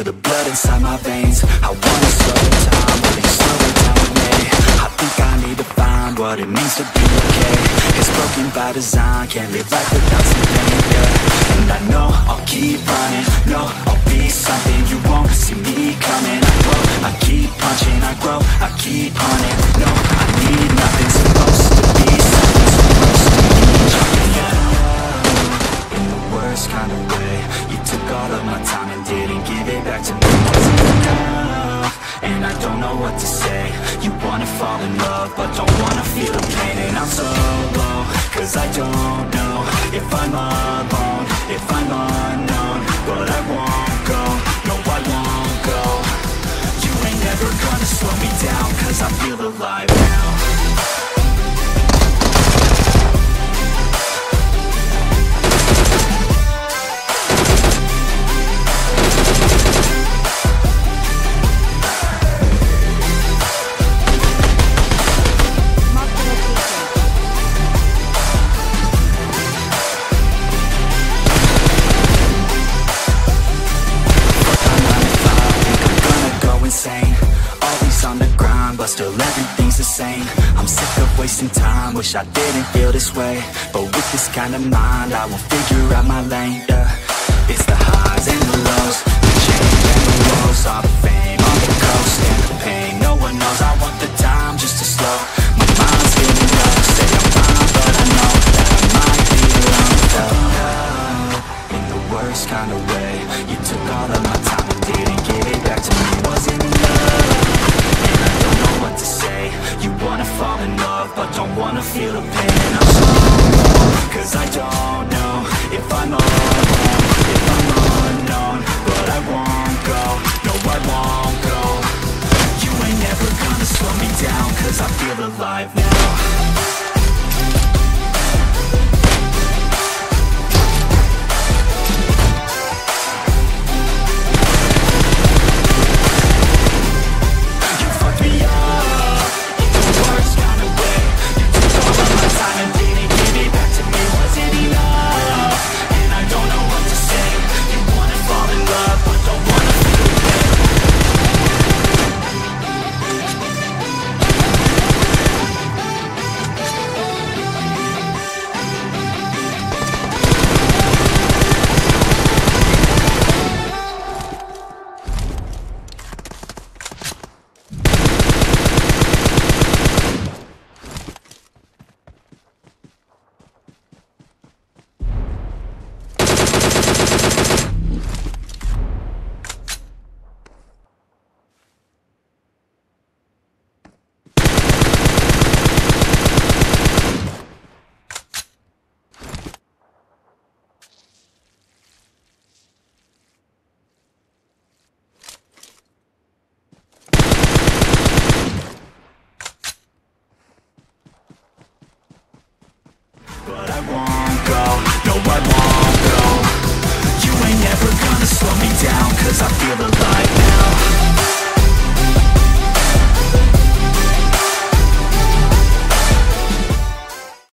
feel the blood inside my veins. I wanna slow time, will you slow it down with me? I think I need to find what it means to be okay. It's broken by design, can't live life without some pain, yeah. And I know I'll keep running, no, I'll be something you won't see me coming. I grow, I keep punching, I grow, I keep hunting. No, I need nothing, supposed to be something, supposed to be jumping out in the worst kind of way. You took all of my time and didn't give it back to me. Wasn't enough, and I don't know what to say. You wanna fall in love, but don't wanna feel the pain. And I'm so low, cause I don't know if I'm alone, if I'm unknown. But I won't go, no I won't go. You ain't never gonna slow me down, cause I feel alive now. But still everything's the same. I'm sick of wasting time, wish I didn't feel this way. But with this kind of mind, I will figure out my lane, yeah. It's the highs and the lows, the change and the woes, all the fame on the coast and the pain. No one knows, I want the time just to slow. My mind's getting low, say I'm fine, but I know that I might be alone. In the worst kind of way, you took all of my time and didn't give it back to me. Wasn't enough, what to say. You wanna fall in love, but don't wanna feel the pain. And I'm so low, cause I don't know if I'm alone, if I'm unknown. But I won't go, no I won't go. You ain't never gonna slow me down, cause I feel alive now. But I won't